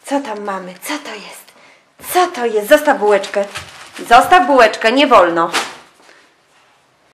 Co tam mamy? Co to jest? Co to jest? Zostaw bułeczkę. Zostaw bułeczkę, nie wolno.